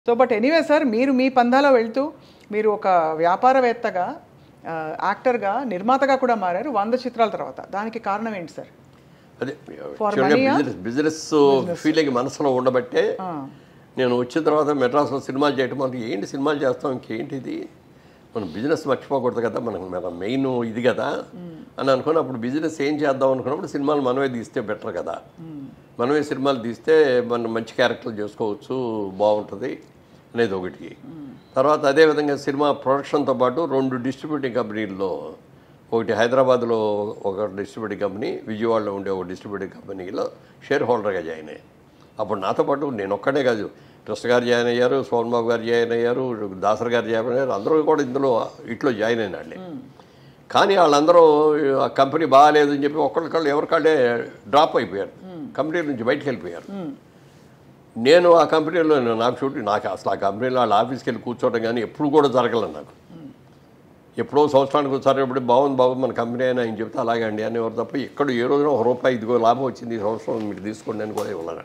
So but anyway sir, మీరు మీ పందాలో వెళ్తూ మీరు ఒక వ్యాపారవేత్తగా, యాక్టర్గా, నిర్మాతగా కూడా మారారు 100 చిత్రాల తర్వాత. దానికి కారణం ఏంటి సార్? అదే For యాక్చువల్గా money, బిజినెస్ ఫీలింగ్ మనసులో ఉండబట్టే నేను వచ్చిన తర్వాత మెడ్రాస్లో సినిమాలు చేయటం, మనకి ఏంటి సినిమాలు చేస్తాం, ఇంకేంటిది, మనం బిజినెస్ మర్చిపోకూడదు కదా, మన మెయిన్ ఇది కదా అని అనుకుని అప్పుడు బిజినెస్ ఏం చేద్దాం అనుకున్నప్పుడు సినిమాలు మనమే తీస్తే బెటర్ కదా, మనమే సినిమాలు తీస్తే మనం మంచి క్యారెక్టర్లు చేసుకోవచ్చు, బాగుంటుంది అనేది ఒకటి. తర్వాత అదేవిధంగా సినిమా ప్రొడక్షన్తో పాటు 2 డిస్ట్రిబ్యూటింగ్ కంపెనీల్లో, ఒకటి హైదరాబాద్లో ఒక డిస్ట్రిబ్యూటింగ్ కంపెనీ, విజయవాడలో ఉండే ఒక డిస్ట్రిబ్యూటింగ్ కంపెనీలో షేర్ హోల్డర్గా జాయిన్ అయ్యాను. అప్పుడు నాతో పాటు నేను ఒక్కడే కాదు, కృష్ణ గారు జాయిన్ అయ్యారు, సోమన్ బాబు గారు జాయిన్ అయ్యారు, దాసర్ గారు జాయిన్ అయ్యారు, అందరూ కూడా ఇందులో ఇట్లో జాయిన్ అయిన వాళ్ళే. కానీ వాళ్ళందరూ ఆ కంపెనీ బాగాలేదు అని చెప్పి ఒక్కళ్ళకళ్ళు ఎవరికాళ్ళే డ్రాప్ అయిపోయారు, కంపెనీ నుంచి బయటకు వెళ్ళిపోయారు. నేను ఆ కంపెనీలో నాకు అసలు ఆ కంపెనీలో వాళ్ళ ఆఫీస్కి వెళ్ళి కూర్చోవడం కానీ ఎప్పుడు కూడా జరగలేదు నాకు. ఎప్పుడో సంవత్సరానికి ఒకసారి ఎప్పుడు బాగుంది బాబు మన కంపెనీ అయినా ఆయన చెప్తే అలాగే అండి అనేవారు తప్ప ఎక్కడ ఏ రోజున ₹1 ఇదిగో లాభం వచ్చింది ఈ సంవత్సరం మీరు తీసుకోండి అని కూడా ఇవ్వలేదు.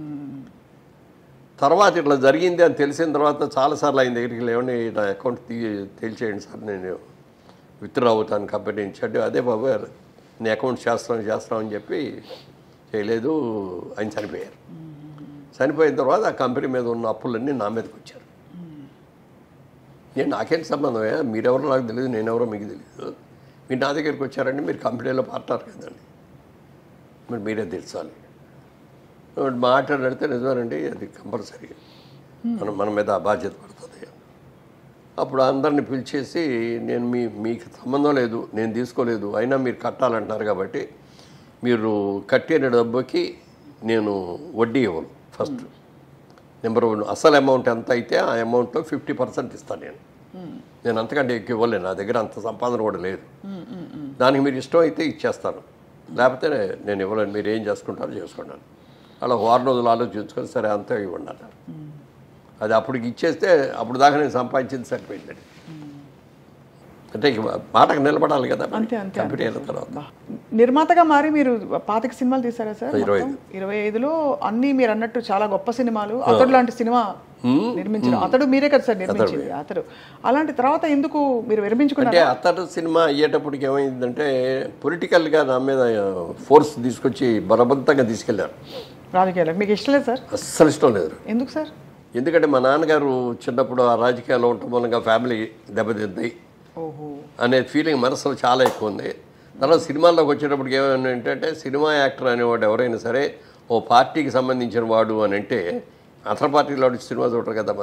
తర్వాత ఇట్లా జరిగింది అని తెలిసిన తర్వాత చాలాసార్లు ఆయన దగ్గరికి లేవండి నా అకౌంట్ తేల్చేయండి సార్, నేను విత్డ్రా అవుతాను కంపెనీ నుంచి అంటే, అదే బాబు నేను అకౌంట్ చేస్తామని చెప్పి చేయలేదు, ఆయన చనిపోయారు. చనిపోయిన తర్వాత ఆ కంపెనీ మీద ఉన్న అప్పులన్నీ నా మీదకి వచ్చారు. నాకేంటి సంబంధమే, మీరెవరో నాకు తెలియదు, నేనెవరో మీకు తెలియదు, మీరు నా దగ్గరికి వచ్చారండి, మీరు కంపెనీలో పార్ట్నర్ కదండి, మరి మీరే తెలుసాలి మాట్లాడితే నిజమేనండి, అది కంపల్సరీ మన మీద ఆ బాధ్యత పడుతుంది. అప్పుడు అందరిని పిలిచేసి నేను మీకు సంబంధం లేదు, నేను తీసుకోలేదు, అయినా మీరు కట్టాలంటున్నారు కాబట్టి మీరు కట్టిన డబ్బుకి నేను వడ్డీ ఇవ్వను. ఫస్ట్ నెంబర్ 1 అసలు అమౌంట్ ఎంత అయితే ఆ అమౌంట్లో 50% ఇస్తాను నేను అంతకంటే ఎక్కువ ఇవ్వలేను, నా దగ్గర అంత సంపాదన కూడా లేదు. దానికి మీరు ఇష్టం అయితే ఇచ్చేస్తాను, లేకపోతే నేను ఇవ్వలేను, మీరు ఏం చేసుకుంటారో చేసుకున్నాను. అలా 6 రోజులు ఆలోచించుకొని సరే అంతే ఇవ్వండి అన్నారు. అది అప్పటికి ఇచ్చేస్తే అప్పుడు దాకా నేను సంపాదించింది సరిపోయిందండి. అంటే మాటకు నిలబడాలి కదా కంపెనీ అయిన తర్వాత. నిర్మాతగా మారి మీరు 25 సినిమాలు తీసారా సార్? 25లో అన్ని మీరు అన్నట్టు చాలా గొప్ప సినిమాలు. అతడు లాంటి సినిమా నిర్మించారు. అతడు మీరే కదా సార్ నిర్మించింది అతడు. అలాంటి తర్వాత ఎందుకు మీరు విరమించుకున్నారు? అంటే అతడు సినిమా అయ్యేటప్పటికి ఏమైందంటే పొలిటికల్గా నా మీద ఫోర్స్ తీసుకొచ్చి బలవంతంగా తీసుకెళ్లారు. రాజకీయాలకు మీకు ఇష్టం లేదు సార్? అస్సలు ఇష్టం లేదు. ఎందుకు సార్? ఎందుకంటే మా నాన్నగారు చిన్నప్పుడు ఆ రాజకీయాల్లో ఉండటం మూలంగా ఫ్యామిలీ దెబ్బతింది అనే ఫీలింగ్ మనసులో చాలా ఎక్కువ ఉంది. తర్వాత సినిమాల్లోకి వచ్చేటప్పటికి ఏమైనా ఏంటంటే సినిమా యాక్టర్ అనేవాడు ఎవరైనా సరే ఓ పార్టీకి సంబంధించిన వాడు అని అంటే అతని పార్టీలో సినిమా చూడరు కదా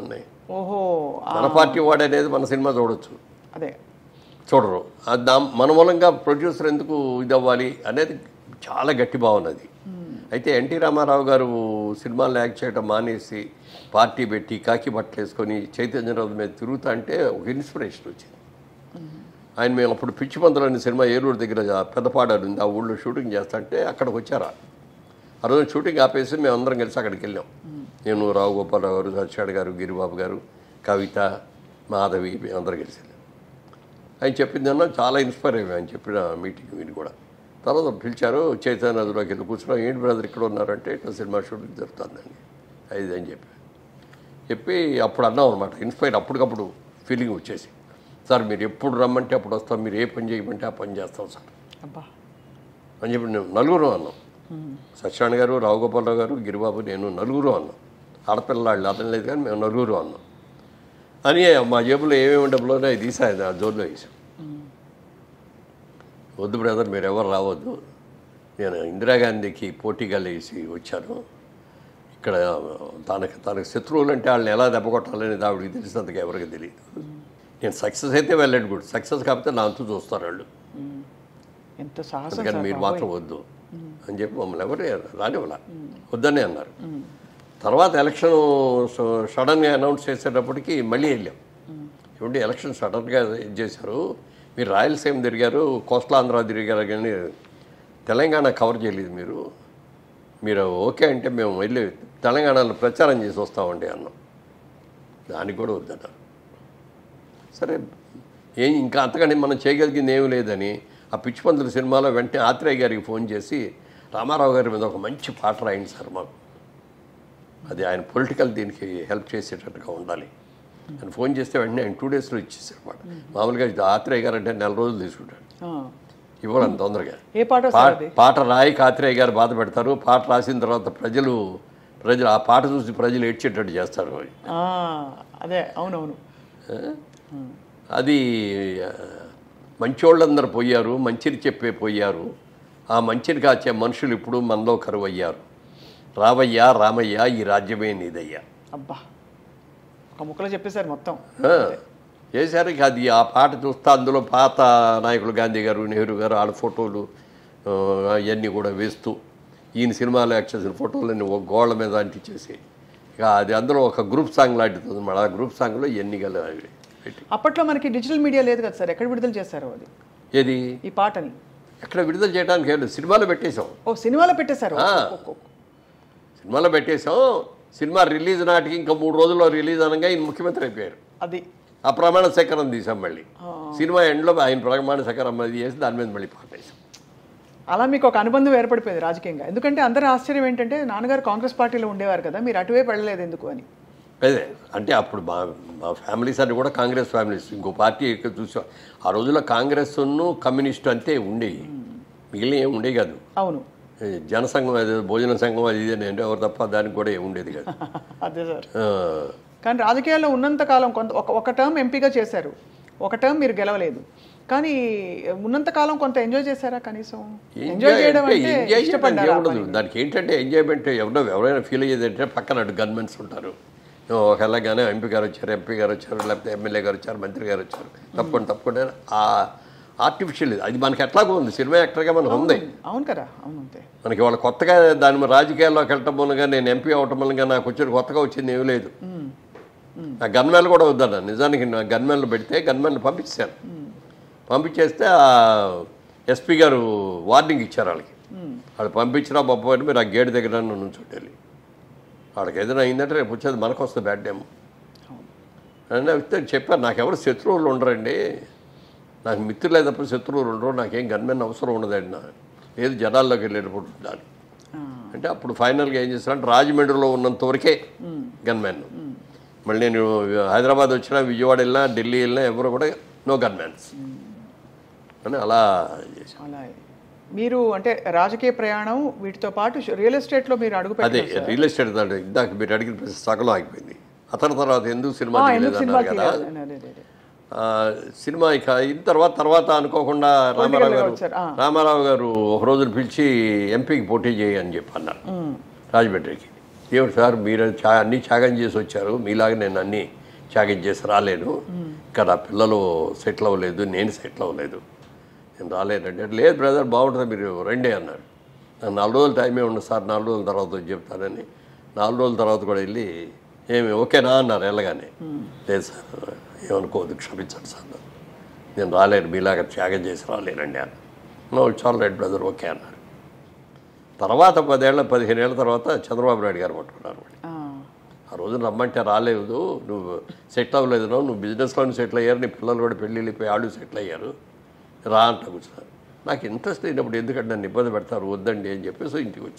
మన పార్టీ వాడు అనేది మన సినిమా చూడొచ్చు, అదే చూడరు. మన మూలంగా ప్రొడ్యూసర్ ఎందుకు ఇది అవ్వాలి అనేది చాలా గట్టి భావనది. అయితే ఎన్టీ రామారావు గారు సినిమాలు యాక్ట్ చేయడం మానేసి పార్టీ పెట్టి కాకి బట్టలు వేసుకొని చైతన్యరావు మీద తిరుగుతా అంటే ఒక ఇన్స్పిరేషన్ వచ్చింది. ఆయన మేము అప్పుడు పిచ్చి పందులు అనే సినిమా ఏలూరు దగ్గర పెద్దపాడారు ఉంది, ఆ ఊళ్ళో షూటింగ్ చేస్తా అంటే అక్కడికి వచ్చారా. ఆ రోజు షూటింగ్ ఆపేసి మేము అందరం కలిసి అక్కడికి వెళ్ళాం. నేను, రావు గోపాలరావు గారు, సత్యాడు గారు, గిరిబాబు గారు, కవిత, మాధవి, మేము అందరం కలిసి వెళ్ళాం. ఆయన చెప్పిందన్నా చాలా ఇన్స్పైర్ అయ్యాం ఆయన చెప్పిన మీటింగ్ మీరు కూడా. తర్వాత పిలిచారు, చైతన్య నదిలోకి వెళ్ళి కూర్చున్నాం. ఏంటి బ్రదర్ ఇక్కడ ఉన్నారంటే ఇట్లా సినిమా షూటింగ్ జరుగుతుందండి అది అని చెప్పి అప్పుడు అన్నాం అనమాట. ఇన్స్పైర్ అప్పటికప్పుడు ఫీలింగ్ వచ్చేసి, సార్ మీరు ఎప్పుడు రమ్మంటే అప్పుడు వస్తాం, మీరు ఏ పని చేయమంటే ఆ పని చేస్తాం సార్ అని చెప్పి మేము నలుగురు అన్నాం. సత్యనారాయణ గారు, రావు గోపాలరావు గారు, గిరిబాబు, నేను నలుగురు అన్నాం. ఆడపిల్లలు అర్థం లేదు కానీ మేము నలుగురు అన్నాం. అని మా జేబులో ఏమేమి డబ్బులోనే అది తీసాయి, ఆ జోన్లో వేసాం. వద్దు బ్రదర్ మీరు ఎవరు రావద్దు, నేను ఇందిరాగాంధీకి పోటీగా లేచి వచ్చాను, ఇక్కడ తనకు శత్రువులు అంటే వాళ్ళని ఎలా దెబ్బకొట్టాలని ఆవిడకి తెలిసినందుకు ఎవరికి తెలియదు. నేను సక్సెస్ అయితే వెళ్ళండి గుడ్, సక్సెస్ కాకపోతే నా అంతు చూస్తారు వాళ్ళు, అందుకని మీరు మాత్రం వద్దు అని చెప్పి మమ్మల్ని ఎవరు రానివ్వాల వద్దని అన్నారు. తర్వాత ఎలక్షన్ సడన్గా అనౌన్స్ చేసేటప్పటికి మళ్ళీ వెళ్ళాం. ఏమంటే ఎలక్షన్ సడన్గా ఇది చేశారు, మీరు రాయలసీమ తిరిగారు, కోస్టల్ ఆంధ్ర తిరిగారు కానీ తెలంగాణ కవర్ చేయలేదు మీరు ఓకే అంటే మేము వెళ్ళి తెలంగాణలో ప్రచారం చేసి వస్తామండి అన్నాం. దానికి కూడా వద్దన్నారు. సరే ఇంకా అంతకంటే మనం చేయగలిగింది ఏమీ లేదని ఆ పిచ్చిపందుల సినిమాలో వెంటనే ఆత్రేయ గారికి ఫోన్ చేసి రామారావు గారి మీద ఒక మంచి పాట రాయండి సార్ మాకు అది ఆయన పొలిటికల్ దీనికి హెల్ప్ చేసేటట్టుగా ఉండాలి. ఆయన ఫోన్ చేస్తే వెంటనే ఆయన 2 daysలో ఇచ్చేసారు అనమాట. మామూలుగా ఆత్రేయ గారు అంటే 4 రోజులు తీసుకుంటాడు, ఇవ్వడం తొందరగా. ఏ పాట పాట రాయి ఆత్రేయ గారు బాధ పెడతారు, పాట రాసిన తర్వాత ప్రజలు ఆ పాట చూసి ప్రజలు ఏడ్చేటట్టు చేస్తారు. అదే అవునవును. అది మంచోళ్ళందరూ పోయారు, మంచిని చెప్పే పోయారు, ఆ మంచిని కాచే మనుషులు ఇప్పుడు మనలో కరువయ్యారు. రావయ్యా రామయ్య ఈ రాజ్యమే నీదయ్యా. అబ్బా, ఒక ముక్కలో చెప్పేశారు మొత్తం. చేశారు. ఇక అది ఆ పాట చూస్తే అందులో పాత నాయకులు గాంధీ గారు, నెహ్రూ గారు వాళ్ళ ఫోటోలు అవన్నీ కూడా వేస్తూ ఈయన సినిమాలో యాక్ట్ చేసిన ఫోటోలన్నీ ఒక గోళ్ళ మీద అంటించేసి ఇక అది అందులో ఒక గ్రూప్ సాంగ్ లాంటిది అన్నమాట. ఆ గ్రూప్ సాంగ్లో ఎన్ని పెట్టి. అప్పట్లో మనకి డిజిటల్ మీడియా లేదు కదా సార్, ఎక్కడ విడుదల చేశారు అది? ఏది ఈ పాటని ఎక్కడ విడుదల చేయడానికి లేదు, సినిమాలో పెట్టేశాం. ఓ సినిమాలో పెట్టేశారు. సినిమాలో పెట్టేశాం. సినిమా రిలీజ్ నాటికి ఇంకా 3 రోజుల్లో రిలీజ్ అనగా ఈయన ముఖ్యమంత్రి అయిపోయారు. అది ఆ ప్రమాణ స్వీకారం తీసాం. మళ్ళీ సినిమా ఎండ్లో ఆయన ప్రమాణ స్వీకారం అది చేసి దాని మీద మళ్ళీ పాట వేసాం. అలా మీకు ఒక అనుబంధం ఏర్పడిపోయింది రాజకీయంగా. ఎందుకంటే అందరూ ఆశ్చర్యం ఏంటంటే నాన్నగారు కాంగ్రెస్ పార్టీలో ఉండేవారు కదా, మీరు అటువైపు వెళ్ళలేదు ఎందుకు అని. అదే అంటే అప్పుడు మా ఫ్యామిలీస్ అన్ని కూడా కాంగ్రెస్ ఫ్యామిలీస్. ఇంకో పార్టీ ఎక్కువ చూసాం. ఆ రోజుల్లో కాంగ్రెస్ను కమ్యూనిస్టు అంతే ఉండేవి, మిగిలిన ఏమి ఉండేవి కాదు. అవును, జనసంఘం అది భోజన సంఘం అది ఇది అంటే ఎవరు తప్ప దానికి కూడా ఏమి ఉండేది కాదు. అదే సార్. కానీ రాజకీయాల్లో ఉన్నంతకాలం ఒక టర్మ్ ఎంపీగా చేశారు, ఒక టర్మ్ మీరు గెలవలేదు. కానీ ఉన్నంతకాలం కొంత ఎంజాయ్ చేశారా? కనీసం ఎంజాయ్ చేయడం అంటే ఇష్టపడ్డారా? దానికి ఏంటంటే ఎంజాయ్మెంట్ ఎవరైనా ఫీల్ అయ్యేది అంటే పక్కన అటు గన్మెన్స్ ఉంటారు. ఒకలాగానే ఎంపీ గారు వచ్చారు, లేకపోతే ఎమ్మెల్యే గారు వచ్చారు, మంత్రి గారు వచ్చారు, తప్పకుండా ఆ ఆర్టిఫిషియల్ అది మనకి ఎట్లాగో ఉంది. సినిమా యాక్టర్గా మనకు ఉంది. అవును కదా, అవును. అంతే మనకి వాళ్ళు కొత్తగా దాని రాజకీయాల్లోకి వెళ్ళటం మూలంగా నేను ఎంపీ అవటం మూలంగా నాకు కొత్తగా వచ్చింది ఏమీ లేదు. నా గన్మెన్లు కూడా వద్దన్న, నిజానికి నా గన్మెన్లు పెడితే గన్మెన్లు పంపించాను. పంపించేస్తే ఆ ఎస్పీ గారు వార్నింగ్ ఇచ్చారు వాళ్ళకి. వాళ్ళు పంపించినా బొప్పని మీరు ఆ గేట్ దగ్గర నుంచోటి వెళ్ళి వాళ్ళకి ఏదైనా అయిందంటే రేపు వచ్చేది మనకు వస్తుంది బ్యాడ్ టైం అని చెప్పారు. నాకెవరు శత్రువులు ఉండరండి, నాకు మిత్రులు లేదప్పుడు శత్రువులు ఉండరు, నాకేం గన్మెన్ అవసరం ఉండదండి. లేదు జనాల్లోకి వెళ్ళేటప్పుడు ఉండాలి అంటే అప్పుడు ఫైనల్గా ఏం చేస్తానంటే రాజమండ్రిలో ఉన్నంత వరకే గన్మెన్. మళ్ళీ నేను హైదరాబాద్ వచ్చినా, విజయవాడ వెళ్ళినా, ఢిల్లీ వెళ్ళినా ఎవరు కూడా నో గన్మెన్స్ అని అలా చేశాను. అలా మీరు అంటే రాజకీయ ప్రయాణం వీటితో పాటు రియల్ ఎస్టేట్లో మీరు అడుగు పెట్టారు. అదే రియల్ ఎస్టేట్ అంటే ఇందాక మీరు అడిగిన సగంలో ఆగిపోయింది. అతని తర్వాత ఎందుకు సినిమా తీయలేదన్నారు కదా. సినిమా ఇక అయిన తర్వాత అనుకోకుండా రామారావు గారు ఒక రోజున పిలిచి ఎంపీకి పోటీ చేయి అని చెప్పి అన్నారు రాజమండ్రికి. ఏమిటి సార్ మీరు అన్నీ త్యాగం చేసి వచ్చారు, మీలాగా నేను అన్నీ త్యాగం చేసి రాలేను, ఇక్కడ పిల్లలు సెటిల్ అవ్వలేదు, నేను సెటిల్ అవ్వలేదు, నేను రాలేనంటే లేదు బ్రదర్ బాగుంటుంది మీరు రండి అన్నాడు. నాకు 4 రోజులు టైమే ఉండదు సార్, 4 రోజుల తర్వాత చెప్తానని 4 రోజుల తర్వాత కూడా వెళ్ళి ఏమి ఓకేనా అన్నారు వెళ్ళగానే. లేదు సార్ ఏమనుకోవద్దు క్షమించండి సార్, నేను రాలేను, మీలాగా త్యాగం చేసి రాలేనండి అన్న. No it's all right brother okay అన్నారు. తర్వాత 15 ఏళ్ళ తర్వాత చంద్రబాబు నాయుడు గారు పట్టుకున్నారు. ఆ రోజున రమ్మంటే రాలేదు, నువ్వు సెటిల్ అవ్వలేదు, నువ్వు బిజినెస్లోనే సెటిల్ అయ్యారు, నీ పిల్లలు కూడా పెళ్ళి వెళ్ళిపోయి వాళ్ళు సెటిల్ అయ్యారు, రా అంట కూర్చున్నారు. నాకు ఇంట్రెస్ట్ లేనప్పుడు ఎందుకంటే నన్ను ఇబ్బంది పెడతారు, వద్దండి అని చెప్పేసి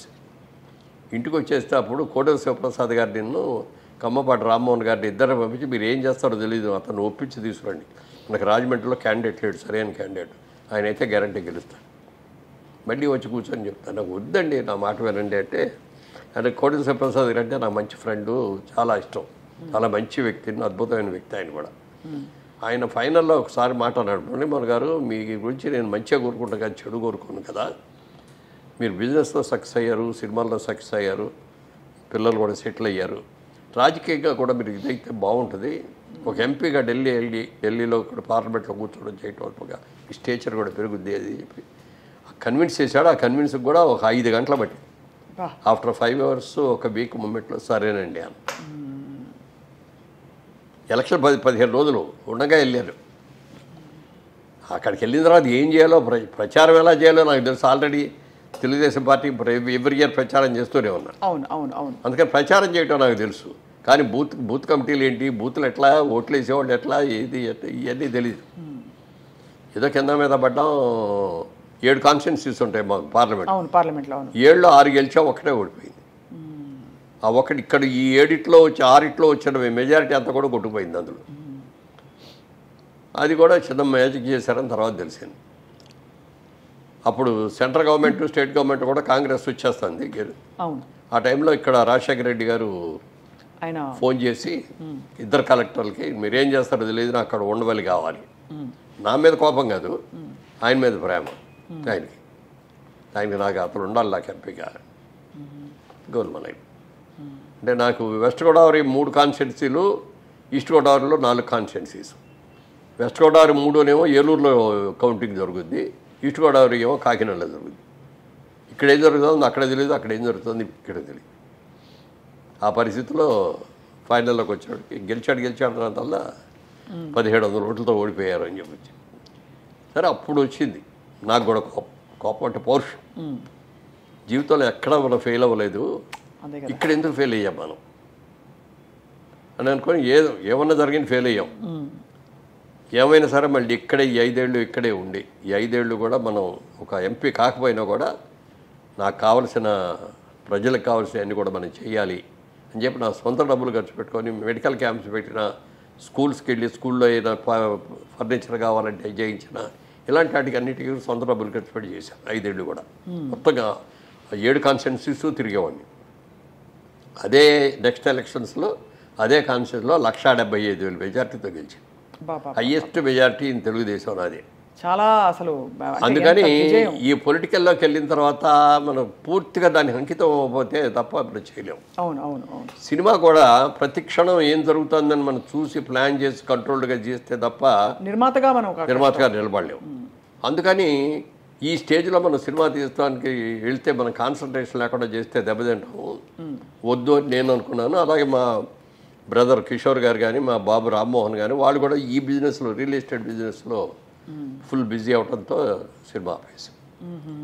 ఇంటికి వచ్చేస్తే అప్పుడు కోటేశ్వర శివప్రసాద్ గారు నిన్ను కమ్మపాటి రామ్మోహన్ గారిని ఇద్దరు పంపించి మీరు ఏం చేస్తారో తెలియదు, అతను ఒప్పించి తీసుకురండి, మనకు రాజమండ్రిలో క్యాండిడేట్ లేడు, సరైన క్యాండిడేట్, ఆయన అయితే గ్యారంటీ గెలుస్తాడు, మళ్ళీ వచ్చి కూర్చొని చెప్తాను. నాకు వద్దండి నా మాట వినండి అంటే కోటేశ్వర శివప్రసాద్ గారు అంటే నాకు మంచి ఫ్రెండు, చాలా ఇష్టం, చాలా మంచి వ్యక్తి, అద్భుతమైన వ్యక్తి ఆయన కూడా. ఆయన ఫైనల్లో ఒకసారి మాట అన్నాడు, మురళీమోహన్ గారు మీ గురించి నేను మంచిగా కోరుకుంటాను కదా, చెడు కోరుకోను కదా, మీరు బిజినెస్లో సక్సెస్ అయ్యారు, సినిమాల్లో సక్సెస్ అయ్యారు, పిల్లలు కూడా సెటిల్ అయ్యారు, రాజకీయంగా కూడా మీరు ఇదైతే బాగుంటుంది, ఒక ఎంపీగా ఢిల్లీలో కూడా పార్లమెంట్లో కూర్చోవడం చేయటం ఈ స్టేచర్ కూడా పెరుగుద్ది అది చెప్పి కన్విన్స్ చేశాడు. ఆ కన్విన్స్కి కూడా ఒక 5 గంటలు బట్టి ఆఫ్టర్ 5 hours ఒక వీక్ మూమెంట్లో సరేనండి అని. ఎలక్షన్ 15 రోజులు ఉండగా వెళ్ళారు. అక్కడికి వెళ్ళిన తర్వాత ఏం చేయాలో ప్రచారం ఎలా చేయాలో నాకు తెలుసు. Already Telugu Desam party every year ప్రచారం చేస్తూనే ఉన్నారు. అందుకని ప్రచారం చేయటం నాకు తెలుసు. కానీ బూత్ కమిటీలు ఏంటి, బూత్లు ఎట్లా, ఓట్లు వేసేవాళ్ళు ఎట్లా, ఏది ఇవన్నీ తెలియదు. ఏదో కింద మీద పడ్డాం. 7 కాన్స్టిట్యున్సీస్ ఉంటాయి మాకు పార్లమెంట్లో. 7లో 6 గెలిచా, 1 ఓడిపోయింది. ఆ ఒకటి ఇక్కడ ఈ 7 వచ్చి 6 వచ్చిన మెజారిటీ అంతా కూడా కొట్టుకుపోయింది అందులో. అది కూడా చిన్న మ్యాజిక్ చేశారని తర్వాత తెలిసింది. అప్పుడు సెంట్రల్ గవర్నమెంట్ స్టేట్ గవర్నమెంట్ కూడా కాంగ్రెస్ వచ్చేస్తుంది. ఆ టైంలో ఇక్కడ రాజశేఖర రెడ్డి గారు ఫోన్ చేసి ఇద్దరు కలెక్టర్లకి మీరేం చేస్తారో తెలియదు, నాకు అక్కడ ఉండవల్లి కావాలి. నా మీద కోపం కాదు, ఆయన మీద ప్రేమ. ఆయనకి నాకు అతను ఉండాలి, నాకు ఎంపీగా గోల్మలై. అంటే నాకు వెస్ట్ గోదావరి 3 కాన్స్టిట్యున్సీలు, ఈస్ట్ గోదావరిలో 4 కాన్స్టిట్యున్సీస్. వెస్ట్ గోదావరి 3నేమో ఏలూరులో కౌంటింగ్ జరుగుద్ది, ఈస్ట్ గోదావరి ఏమో కాకినాడలో జరుగుద్ది. ఇక్కడ ఏం జరుగుతుందో అక్కడ తెలియదు, అక్కడ ఏం జరుగుతుంది ఇక్కడ తెలియదు. ఆ పరిస్థితిలో ఫైనల్లోకి వచ్చాడు. గెలిచాడు అన్నంతల్లా 1700 ఓట్లతో ఓడిపోయారు అని చెప్పొచ్చు. సరే అప్పుడు వచ్చింది నాకు కూడా కోపం అంటే పౌరుషం. జీవితంలో ఎక్కడా మనం ఫెయిల్ అవ్వలేదు, ఇక్కడ ఎందుకు ఫెయిల్ అయ్యాం మనం అని అనుకొని ఏమన్నా జరిగింది ఫెయిల్ అయ్యాం. ఏమైనా సరే మళ్ళీ ఇక్కడే ఈ 5 ఏళ్ళు ఇక్కడే ఉండి, ఈ 5 ఏళ్ళు కూడా మనం ఒక ఎంపీ కాకపోయినా కూడా నాకు కావలసిన ప్రజలకు కావాల్సినవన్నీ కూడా మనం చేయాలి అని చెప్పి నా సొంత డబ్బులు ఖర్చు పెట్టుకొని మెడికల్ క్యాంప్స్ పెట్టిన, స్కూల్స్కి వెళ్ళి స్కూల్లో ఏదైనా ఫర్నిచర్ కావాలంటే చేయించిన, ఇలాంటి వాటికి అన్నిటికీ సొంత డబ్బులు ఖర్చు పెట్టి చేశాను 5 ఏళ్ళు కూడా. మొత్తంగా 7 కాన్స్టిట్యున్సీస్ తిరిగేవాడిని. అదే నెక్స్ట్ ఎలక్షన్స్లో అదే కాన్స్టిట్యూన్సీలో 1,75,000 మెజార్టీతో గెలిచింది. హయ్యెస్ట్ మెజార్టీ ఇన్ తెలుగుదేశం నాదే. చాలా అసలు. అందుకని ఈ పొలిటికల్లోకి వెళ్ళిన తర్వాత మనం పూర్తిగా దానికి అంకితం అవ్వకపోతే తప్ప ఇప్పుడు చేయలేము. సినిమా కూడా ప్రతి క్షణం ఏం జరుగుతుందని మనం చూసి ప్లాన్ చేసి కంట్రోల్డ్గా చేస్తే తప్ప నిర్మాతగా నిలబడలేము. అందుకని ఈ స్టేజ్లో మనం సినిమా తీయడానికి వెళ్తే మనం కాన్సన్ట్రేషన్ లేకుండా చేస్తే దెబ్బతింటాము, వద్దు అని నేను అనుకున్నాను. అలాగే మా బ్రదర్ కిషోర్ గారు కానీ, మా బాబు రామ్మోహన్ కానీ, వాళ్ళు కూడా ఈ బిజినెస్లో, రియల్ ఎస్టేట్ బిజినెస్లో ఫుల్ బిజీ అవడంతో సినిమా ఆపేసాం.